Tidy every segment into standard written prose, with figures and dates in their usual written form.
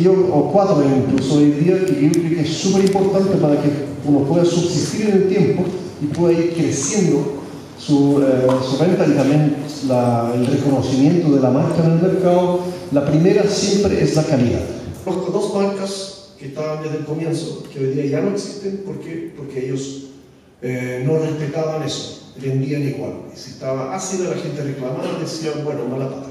o 4 incluso hoy día, que yo creo que es súper importante para que uno pueda subsistir en el tiempo y pueda ir creciendo su venta y también el reconocimiento de la marca en el mercado. La primera siempre es la calidad. Conozco 2 marcas que estaban desde el comienzo, que hoy día ya no existen. ¿Por qué? Porque ellos no respetaban eso, vendían igual. Y si estaba ácido, la gente reclamaba y decía, bueno, mala pata.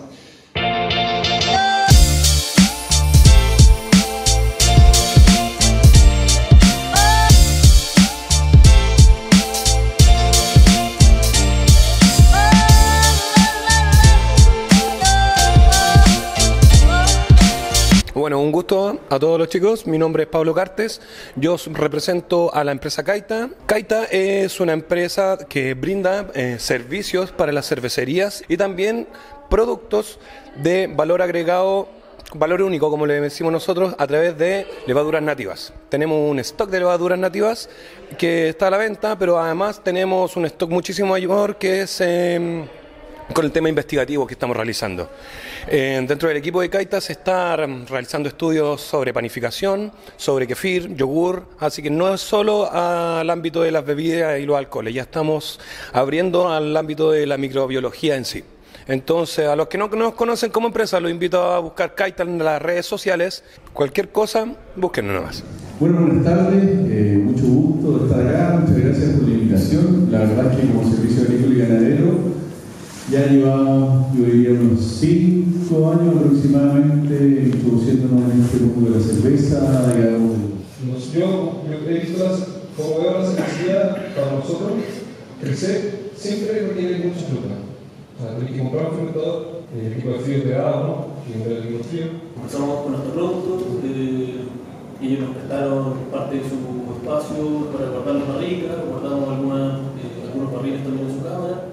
Bueno, un gusto a todos los chicos. Mi nombre es Pablo Cartes. Yo represento a la empresa Caita. Caita es una empresa que brinda servicios para las cervecerías y también productos de valor agregado, valor único, como le decimos nosotros, a través de levaduras nativas. Tenemos un stock de levaduras nativas que está a la venta, pero además tenemos un stock muchísimo mayor que es con el tema investigativo que estamos realizando. Dentro del equipo de Caita se está realizando estudios sobre panificación, sobre kefir, yogur, así que no es solo al ámbito de las bebidas y los alcoholes, ya estamos abriendo al ámbito de la microbiología en sí. Entonces, a los que no nos conocen como empresa, los invito a buscar Caita en las redes sociales. Cualquier cosa, búsquennos nomás. Bueno, buenas tardes, mucho gusto de estar acá, muchas gracias por la invitación. La verdad es que como servicio agrícola y ganadero ya llevamos, yo diría, unos 5 años aproximadamente introduciéndonos en este mundo de la cerveza. Yo he visto como veo la cervecería para nosotros crecer, siempre requiere mucha fruta. O sea, hay que comprar un fermentador, el tipo de frío pegado, ¿no? Que es el mismo frío. Empezamos con nuestro producto, ellos nos prestaron parte de su espacio para guardar las barricas, guardamos algunos barriles también en su cámara.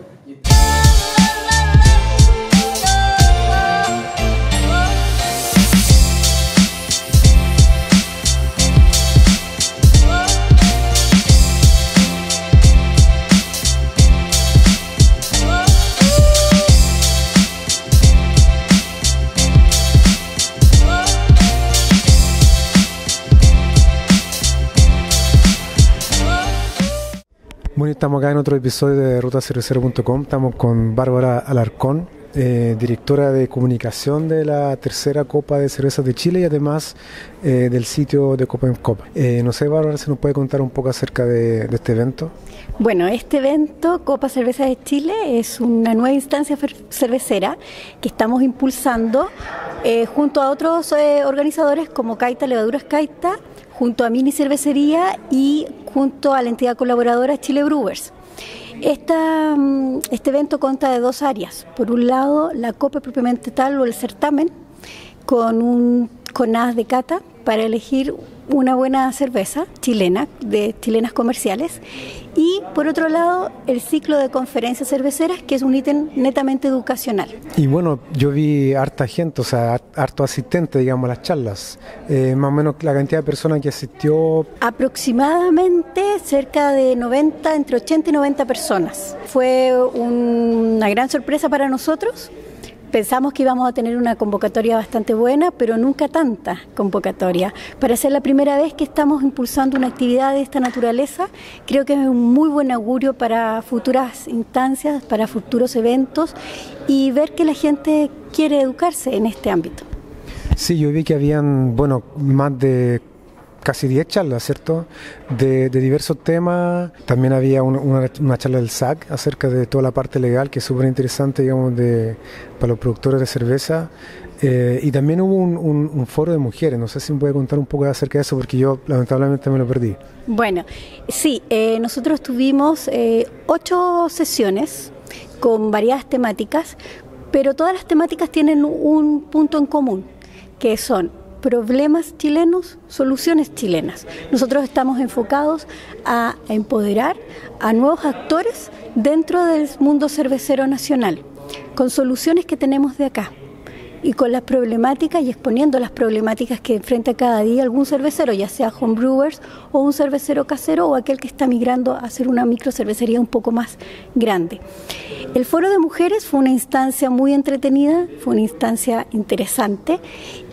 Bueno, estamos acá en otro episodio de rutacervecero.com. Estamos con Bárbara Alarcón, directora de comunicación de la tercera Copa de Cervezas de Chile y además del sitio de Copa en Copa. No sé, Bárbara, si nos puede contar un poco acerca de este evento. Bueno, este evento, Copa Cervezas de Chile, es una nueva instancia cervecera que estamos impulsando junto a otros organizadores como Caita, Levaduras Caita, junto a Mini Cervecería y junto a la entidad colaboradora Chile Brewers. Este evento consta de 2 áreas. Por un lado, la copa propiamente tal o el certamen, con jornadas de cata para elegir una buena cerveza chilena, de chilenas comerciales. Y por otro lado, el ciclo de conferencias cerveceras, que es un ítem netamente educacional. Y bueno, yo vi harta gente, o sea, harto asistente, digamos, a las charlas. Más o menos la cantidad de personas que asistió. Aproximadamente cerca de 90, entre 80 y 90 personas. Fue una gran sorpresa para nosotros. Pensamos que íbamos a tener una convocatoria bastante buena, pero nunca tanta convocatoria. Para ser la primera vez que estamos impulsando una actividad de esta naturaleza, creo que es un muy buen augurio para futuras instancias, para futuros eventos y ver que la gente quiere educarse en este ámbito. Sí, yo vi que habían, bueno, más de casi 10 charlas, ¿cierto? De diversos temas. También había una charla del SAC acerca de toda la parte legal, que es súper interesante, digamos, para los productores de cerveza. Y también hubo un foro de mujeres. No sé si me puede contar un poco acerca de eso, porque yo lamentablemente me lo perdí. Bueno, sí, nosotros tuvimos 8 sesiones con variadas temáticas, pero todas las temáticas tienen un punto en común, que son problemas chilenos, soluciones chilenas. Nosotros estamos enfocados a empoderar a nuevos actores dentro del mundo cervecero nacional, con soluciones que tenemos de acá y con las problemáticas y exponiendo las problemáticas que enfrenta cada día algún cervecero, ya sea homebrewers o un cervecero casero o aquel que está migrando a hacer una microcervecería un poco más grande. El Foro de Mujeres fue una instancia muy entretenida, fue una instancia interesante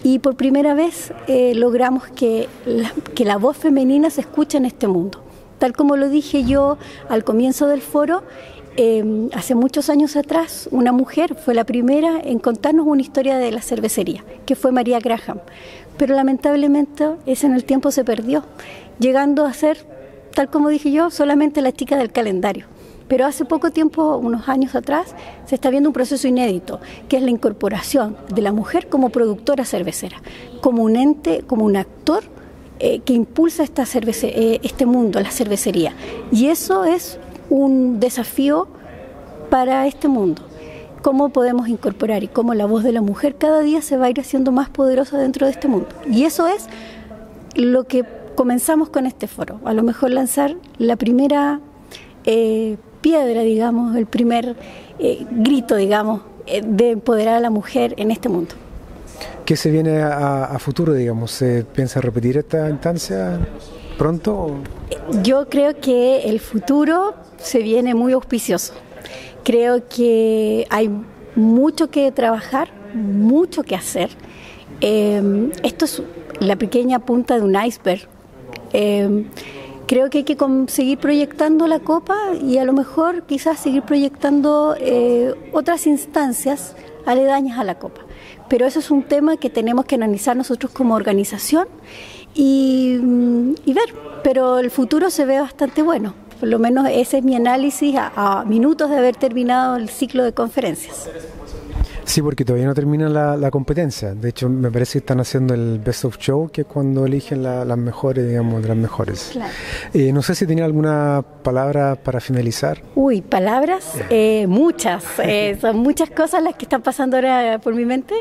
y por primera vez logramos que la voz femenina se escuche en este mundo. Tal como lo dije yo al comienzo del foro, hace muchos años atrás una mujer fue la primera en contarnos una historia de la cervecería, que fue María Graham, pero lamentablemente ese en el tiempo se perdió, llegando a ser, tal como dije yo, solamente la chica del calendario. Pero hace poco tiempo, unos años atrás, se está viendo un proceso inédito, que es la incorporación de la mujer como productora cervecera, como un ente, como un actor que impulsa este mundo, la cervecería. Y eso es un desafío para este mundo. Cómo podemos incorporar y cómo la voz de la mujer cada día se va a ir haciendo más poderosa dentro de este mundo. Y eso es lo que comenzamos con este foro. A lo mejor lanzar la primera piedra, digamos, el primer grito, digamos, de empoderar a la mujer en este mundo. ¿Qué se viene a futuro, digamos? ¿Se piensa repetir esta instancia pronto? Yo creo que el futuro se viene muy auspicioso. Creo que hay mucho que trabajar, mucho que hacer. Esto es la pequeña punta de un iceberg. Creo que hay que seguir proyectando la copa y a lo mejor quizás seguir proyectando otras instancias aledañas a la copa. Pero eso es un tema que tenemos que analizar nosotros como organización y ver. Pero el futuro se ve bastante bueno. Por lo menos ese es mi análisis a minutos de haber terminado el ciclo de conferencias. Sí, porque todavía no termina la competencia. De hecho, me parece que están haciendo el Best of Show, que es cuando eligen las mejores, digamos, de las mejores. Claro. No sé si tenía alguna palabra para finalizar. Uy, palabras, muchas. Son muchas cosas las que están pasando ahora por mi mente.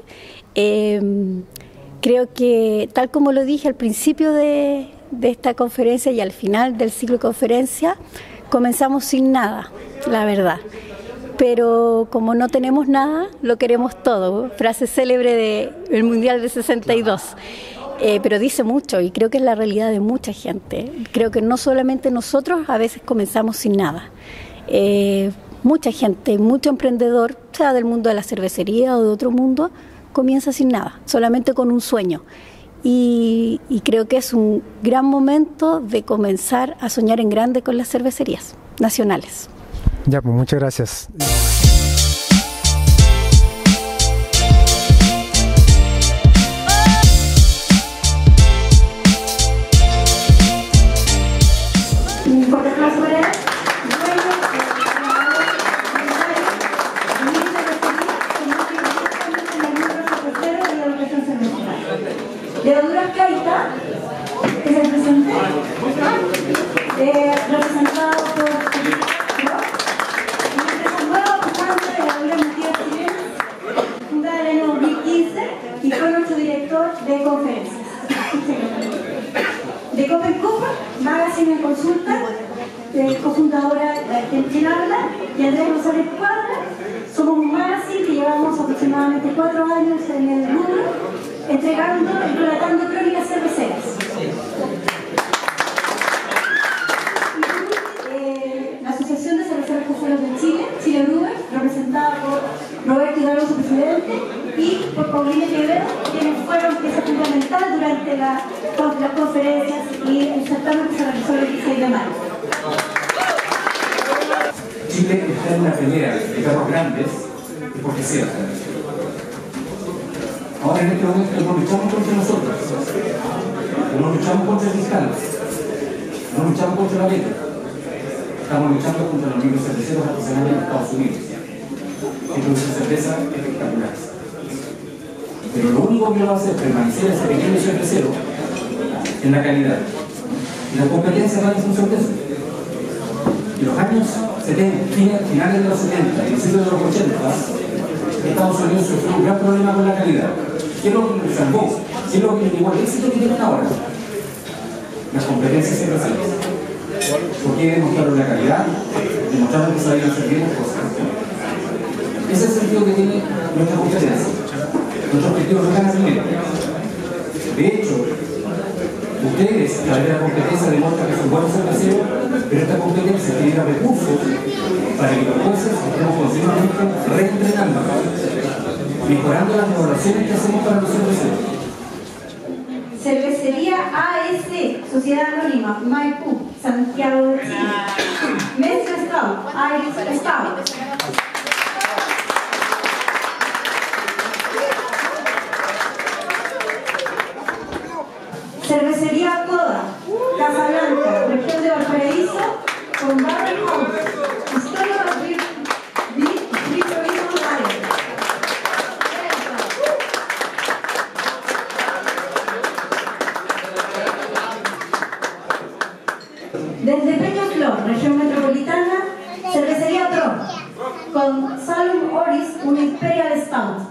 Creo que, tal como lo dije al principio de esta conferencia y al final del ciclo de conferencia, comenzamos sin nada, la verdad. Pero como no tenemos nada, lo queremos todo. Frase célebre del Mundial de 62. Pero dice mucho y creo que es la realidad de mucha gente. Creo que no solamente nosotros a veces comenzamos sin nada. Mucha gente, mucho emprendedor, sea del mundo de la cervecería o de otro mundo, comienza sin nada, solamente con un sueño. Y creo que es un gran momento de comenzar a soñar en grande con las cervecerías nacionales. Ya, pues muchas gracias. Levaduras Caita, que es el presente, representado por una empresa nueva, bastante de levaduras nativas chilenas, fundada en el año 2015 y fue nuestro director de conferencias. De Copen Copa, Magazine en Consulta, cofundadora de quien habla, y Andrés González Cuadra. Somos un magazine que llevamos aproximadamente 4 años en el mundo, entregando y relatando crónicas cerveceras. La Asociación de Cerveceros Caseros de Chile, Chile Brewers, representada por Roberto Hidalgo, su presidente, y por Paulina Quevedo, quienes fueron pieza fundamental durante las conferencias y el certamen que se realizó el 26 de mayo. Chile está en una pelea de perros grandes y porque sea. Ahora en este momento no luchamos contra nosotros, no luchamos contra el fiscal, no luchamos contra la ley, estamos luchando contra los libros cerveceros artesanales de Estados Unidos, que producen cerveza espectaculares. Pero lo único que lo va a hacer es permanecer ese pequeño cervecero en la calidad. Y la competencia va a función de eso. En los años 70, finales de los 70, principios de los 80, Estados Unidos sufrió un gran problema con la calidad. ¿Qué es lo que lo salvó? ¿Qué es lo que llegó al éxito que tienen ahora? Las competencias cerveceras. Porque demostraron la calidad, demostraron que sabían hacer bien las cosas. Ese es el sentido que tiene nuestra competencia. Nuestro objetivo no es ganar dinero. De hecho, ustedes, a través de la competencia, demuestran que son buenos cerveceros, pero esta competencia tiene recursos para que los jueces estemos continuamente reentrenando, mejorando las evaluaciones que hacemos para los cerveceros. Cervecería AS, Sociedad Anónima, Maipú, Santiago de Chile. Mestre Stout, Irish Stout. Cervecería Coda, Casablanca, región de Valparaíso, con Barrel House, Historia de desde Peñaflor, región metropolitana, Cervecería Pro, con Salum Oris, un Imperial Stout.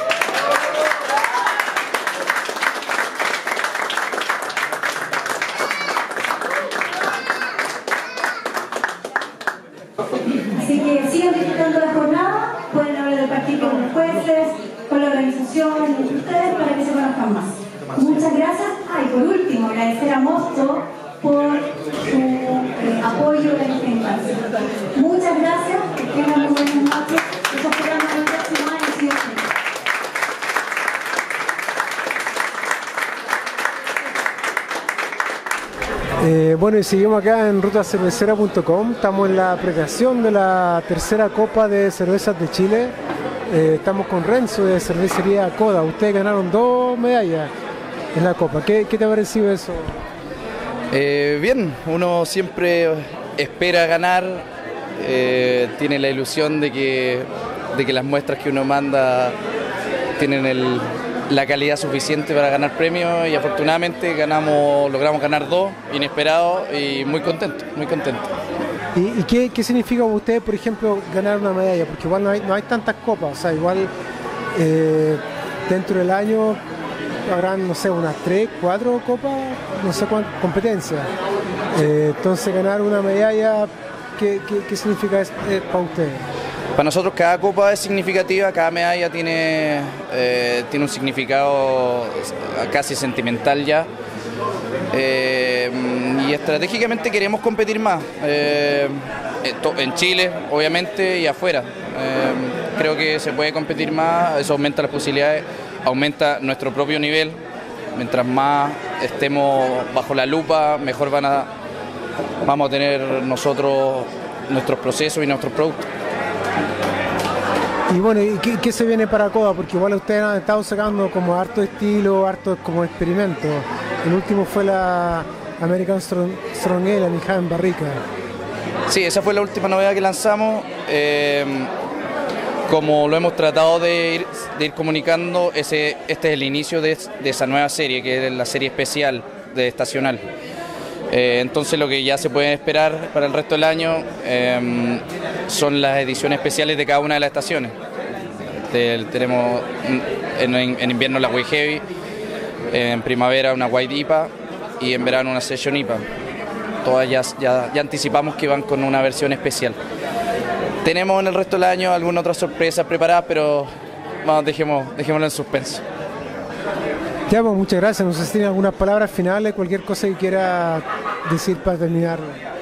Así que sigan disfrutando la jornada, pueden hablar del partido con los jueces, con la organización, entre ustedes, para que se conozcan más. Muchas gracias. Y por último, agradecer a Mosto por su apoyo en esta instancia. Muchas gracias, que tengan muy buenas noches. Los esperamos en el próximo año, si Dios quiere. Bueno, y seguimos acá en rutacervecera.com. Estamos en la premiación de la tercera Copa de Cervezas de Chile. Estamos con Renzo de Cervecería Coda. Ustedes ganaron 2 medallas en la Copa. ¿Qué te ha parecido eso? Bien, uno siempre espera ganar, tiene la ilusión de que las muestras que uno manda tienen la calidad suficiente para ganar premios, y afortunadamente logramos ganar 2, inesperado, y muy contento, muy contento. ¿Y qué significa para ustedes, por ejemplo, ganar una medalla? Porque igual no hay tantas copas, o sea, igual dentro del año habrán, no sé, unas 3, 4 copas, no sé cuántas competencias. Entonces ganar una medalla, ¿qué significa para ustedes? Para nosotros cada copa es significativa, cada medalla tiene un significado casi sentimental ya. Y estratégicamente queremos competir más, en Chile obviamente y afuera. Creo que se puede competir más, eso aumenta las posibilidades, aumenta nuestro propio nivel. Mientras más estemos bajo la lupa, mejor vamos a tener nosotros nuestros procesos y nuestros productos. Y bueno, ¿y qué se viene para Coda? Porque igual ustedes han estado sacando como harto estilo, harto como experimento. El último fue la American Strong Ale, anijada en barrica. Sí, esa fue la última novedad que lanzamos. Como lo hemos tratado de ir comunicando, este es el inicio de esa nueva serie, que es la serie especial de Estacional. Entonces lo que ya se puede esperar para el resto del año son las ediciones especiales de cada una de las estaciones. Tenemos en invierno la White Heavy, en primavera una White IPA y en verano una Session IPA. Todas ya anticipamos que van con una versión especial. Tenemos en el resto del año alguna otra sorpresa preparada, pero vamos, dejémoslo en suspenso. Ya, pues, muchas gracias. No sé si tiene algunas palabras finales, cualquier cosa que quiera decir para terminar.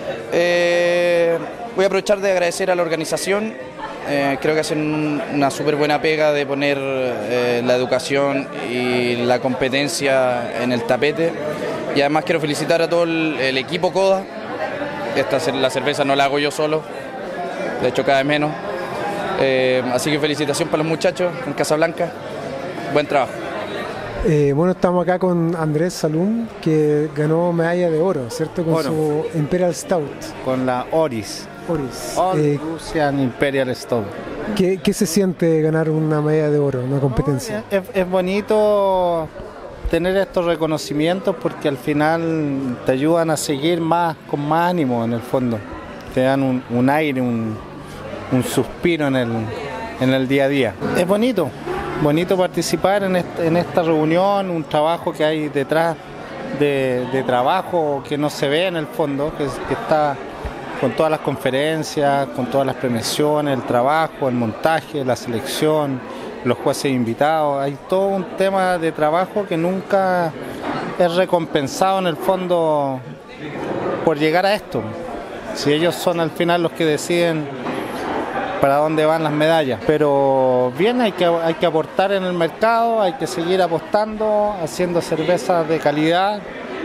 Voy a aprovechar de agradecer a la organización. Creo que hacen una súper buena pega de poner la educación y la competencia en el tapete. Y además quiero felicitar a todo el equipo Coda. La cerveza no la hago yo solo, de hecho cada vez menos. Así que felicitación para los muchachos en Casablanca. Buen trabajo. Bueno, estamos acá con Andrés Salum, que ganó medalla de oro, ¿cierto? Con su Imperial Stout. Con la Oris. Oris. Russian Imperial Stout. ¿Qué se siente ganar una medalla de oro, una competencia? Es bonito tener estos reconocimientos porque al final te ayudan a seguir con más ánimo en el fondo. Te dan un aire, un suspiro en el día a día. Es bonito participar en esta reunión, un trabajo que hay detrás de trabajo que no se ve en el fondo, que está con todas las conferencias, con todas las premiaciones, el trabajo, el montaje, la selección, los jueces invitados. Hay todo un tema de trabajo que nunca es recompensado en el fondo por llegar a esto. Si ellos son al final los que deciden para dónde van las medallas. Pero bien, hay que aportar en el mercado, hay que seguir apostando, haciendo cervezas de calidad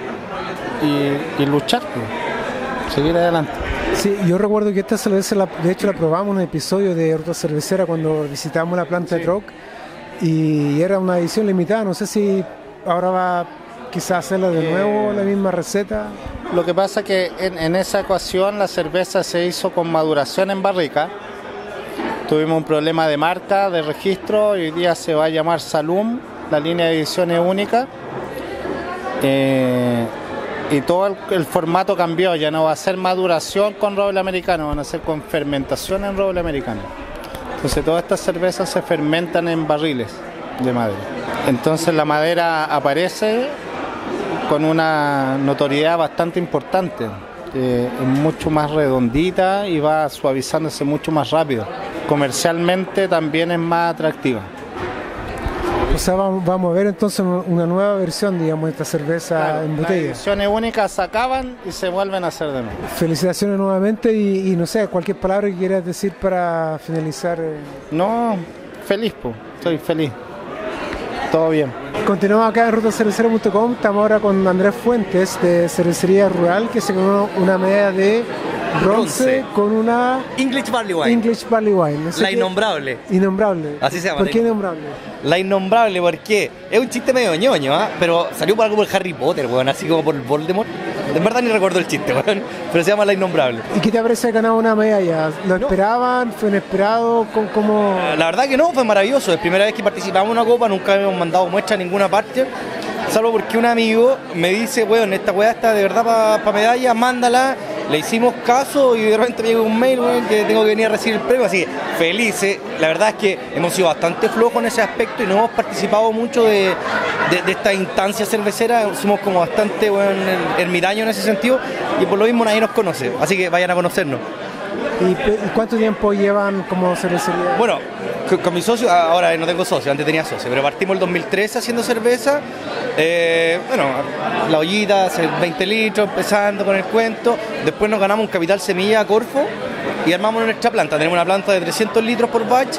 y luchar, seguir adelante. Sí, yo recuerdo que esta cerveza, de hecho la probamos en un episodio de Ruta Cervecera cuando visitamos la planta de Troc, y era una edición limitada. No sé si ahora va quizás a hacerla de nuevo, la misma receta. Lo que pasa es que en esa ocasión la cerveza se hizo con maduración en barrica. Tuvimos un problema de marca, de registro, y hoy día se va a llamar Salum, la línea de edición es única. Y todo el formato cambió, ya no va a ser maduración con roble americano, van a ser con fermentación en roble americano. Entonces todas estas cervezas se fermentan en barriles de madera. Entonces la madera aparece con una notoriedad bastante importante, es mucho más redondita y va suavizándose mucho más rápido. Comercialmente también es más atractiva. O sea, vamos a ver entonces una nueva versión, digamos, de esta cerveza, claro, en botella. Las ediciones únicas se acaban y se vuelven a hacer de nuevo. Felicitaciones nuevamente y no sé, cualquier palabra que quieras decir para finalizar. No, feliz, estoy feliz. Todo bien. Continuamos acá en rutacervecera.com, estamos ahora con Andrés Fuentes de Cervecería Rural, que se ganó una medalla de bronce con una English Barley Wine. English Barley Wine. No sé la innombrable. Innombrable. Así se llama. ¿Por qué innombrable? La innombrable porque es un chiste medio ñoño, pero salió por algo por Harry Potter, weón, así como por Voldemort. En verdad ni recuerdo el chiste, weón, pero se llama La Innombrable. ¿Y qué te parece ganar una medalla? ¿Lo esperaban? ¿Fue inesperado? ¿Cómo? La verdad que no, fue maravilloso. Es la primera vez que participamos en una copa, nunca habíamos mandado muestra a ninguna parte. Salvo porque un amigo me dice, weón, esta weá está de verdad para medalla, mándala. Le hicimos caso y de repente me llegó un mail, weón, que tengo que venir a recibir el premio, así que felices. La verdad es que hemos sido bastante flojos en ese aspecto y no hemos participado mucho de esta instancia cervecera. Somos como bastante, weón, ermitaños en ese sentido y por lo mismo nadie nos conoce, así que vayan a conocernos. ¿Y cuánto tiempo llevan como cervecería? Bueno, con mi socio, ahora no tengo socio, antes tenía socio, pero partimos el 2013 haciendo cerveza. Bueno, la ollita, 20 litros, empezando con el cuento. Después nos ganamos un capital semilla a Corfo y armamos nuestra planta. Tenemos una planta de 300 litros por batch.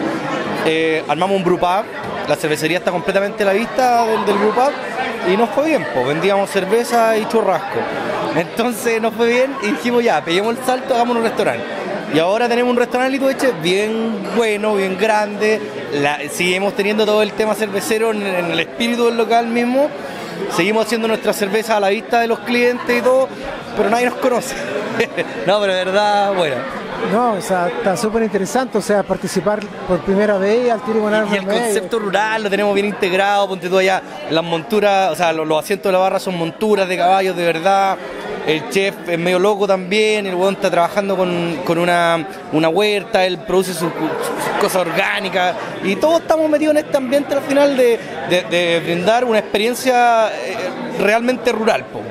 Armamos un brewpub. La cervecería está completamente a la vista del brewpub y nos fue bien, pues vendíamos cerveza y churrasco. Entonces nos fue bien y dijimos ya, peguemos el salto, hagamos un restaurante. Y ahora tenemos un restaurante en Litueche bien bueno, bien grande. Seguimos teniendo todo el tema cervecero en el espíritu del local mismo. Seguimos haciendo nuestra cerveza a la vista de los clientes y todo, pero nadie nos conoce. No, pero de verdad, bueno. No, o sea, está súper interesante, o sea, participar por primera vez al tiro ganar y el concepto rural lo tenemos bien integrado, ponte tú allá, las monturas, o sea, los asientos de la barra son monturas de caballos de verdad. El chef es medio loco también, el huevón está trabajando con una huerta, él produce sus cosas orgánicas y todos estamos metidos en este ambiente al final de brindar una experiencia realmente rural, po.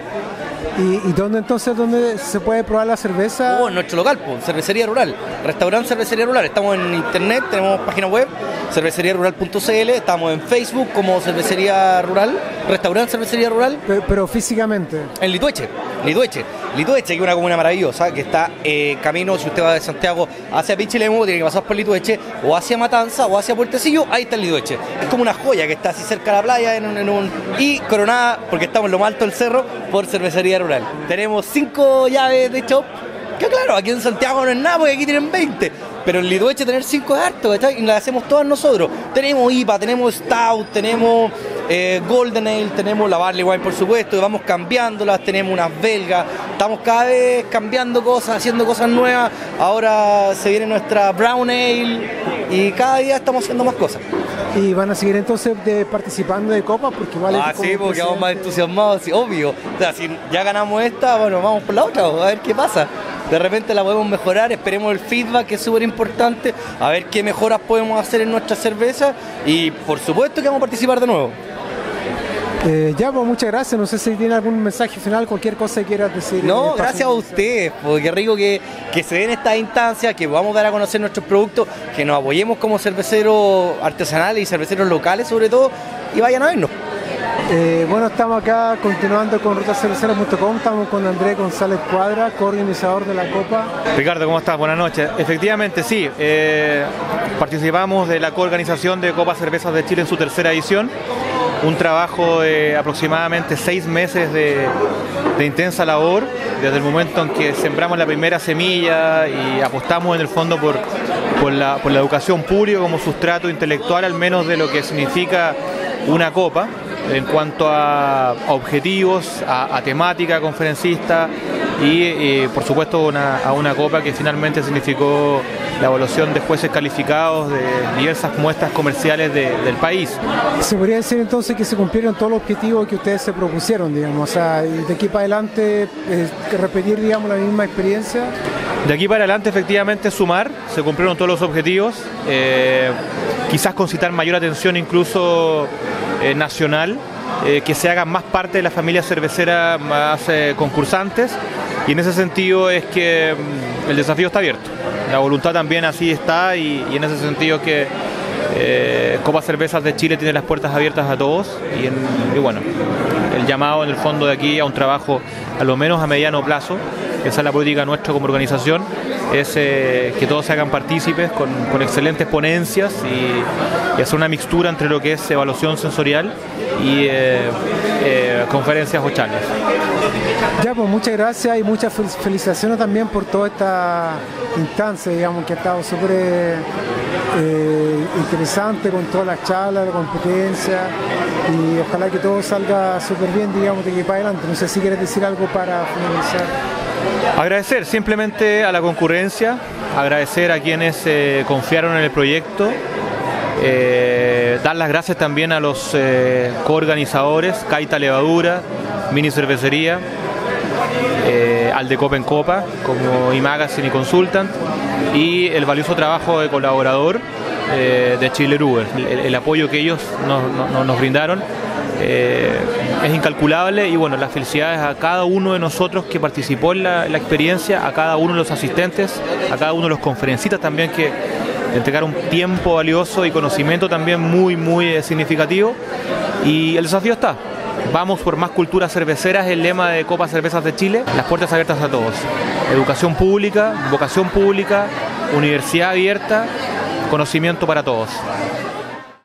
¿Y dónde se puede probar la cerveza? En nuestro local, pues, Cervecería Rural, Restaurante Cervecería Rural. Estamos en internet, tenemos página web, cerveceriarural.cl, estamos en Facebook como Cervecería Rural, Restaurante Cervecería Rural. Pero físicamente. En Litueche, que es una comuna maravillosa, que está camino, si usted va de Santiago hacia Pichilemu, tiene que pasar por Litueche, o hacia Matanza, o hacia Puertecillo, ahí está el Litueche. Es como una joya que está así cerca de la playa, y coronada, porque estamos en lo más alto del cerro, por Cervecería Rural. Tenemos 5 llaves de shop, que claro, aquí en Santiago no es nada, porque aquí tienen 20, pero en Litueche tener 5 es harto, ¿cachai? Y las hacemos todas nosotros. Tenemos IPA, tenemos Stout, tenemos Golden Ale, tenemos la Barley Wine, por supuesto, y vamos cambiándolas, tenemos unas belgas, estamos cada vez cambiando cosas, haciendo cosas nuevas. Ahora se viene nuestra Brown Ale y cada día estamos haciendo más cosas. ¿Y van a seguir entonces participando de copas? Porque vale. Sí, porque vamos más entusiasmados, sí, obvio. O sea, si ya ganamos esta, bueno, vamos por la otra, a ver qué pasa. De repente la podemos mejorar, esperemos el feedback, que es súper importante, a ver qué mejoras podemos hacer en nuestra cerveza y por supuesto que vamos a participar de nuevo. Ya, pues muchas gracias. No sé si tiene algún mensaje final, cualquier cosa que quieras decir. No, gracias a ustedes, porque qué rico que se den estas instancias, que vamos a dar a conocer nuestros productos, que nos apoyemos como cerveceros artesanales y cerveceros locales sobre todo, y vayan a vernos. Bueno, estamos acá continuando con rutacervecera.com, estamos con Andrés González Cuadra, coorganizador de la Copa. Ricardo, ¿cómo estás? Buenas noches. Efectivamente, sí, participamos de la coorganización de Copa Cervezas de Chile en su tercera edición. Un trabajo de aproximadamente 6 meses de intensa labor, desde el momento en que sembramos la primera semilla y apostamos en el fondo por la educación pública como sustrato intelectual, al menos de lo que significa una copa, en cuanto a objetivos, a temática conferencista y por supuesto a una copa que finalmente significó la evaluación de jueces calificados de diversas muestras comerciales del país. Se podría decir entonces que se cumplieron todos los objetivos que ustedes se propusieron, digamos, o sea, y de aquí para adelante repetir, digamos, la misma experiencia. De aquí para adelante, efectivamente, sumar, se cumplieron todos los objetivos, quizás concitar mayor atención incluso nacional, que se hagan más parte de la familia cervecera, más concursantes, y en ese sentido es que el desafío está abierto. La voluntad también así está y en ese sentido que Copa Cervezas de Chile tiene las puertas abiertas a todos y bueno, el llamado en el fondo de aquí a un trabajo a lo menos a mediano plazo, esa es la política nuestra como organización, es que todos se hagan partícipes con excelentes ponencias y hacer una mixtura entre lo que es evaluación sensorial y conferencias o charlas. Ya, pues muchas gracias y muchas felicitaciones también por toda esta instancia, digamos, que ha estado súper interesante con todas las charlas, la competencia, y ojalá que todo salga súper bien, digamos, de aquí para adelante. No sé si quieres decir algo para finalizar. Agradecer simplemente a la concurrencia, agradecer a quienes confiaron en el proyecto, dar las gracias también a los coorganizadores, Caita Levadura, Mini Cervecería, al de Copa en Copa, como eMagazine y Consultant, y el valioso trabajo de colaborador de Chile Brewer. El apoyo que ellos nos brindaron es incalculable y bueno, las felicidades a cada uno de nosotros que participó en la experiencia, a cada uno de los asistentes, a cada uno de los conferencistas también que entregaron tiempo valioso y conocimiento también muy significativo, y el desafío está. Vamos por más culturas cerveceras, el lema de Copa Cervezas de Chile, las puertas abiertas a todos. Educación pública, vocación pública, universidad abierta, conocimiento para todos.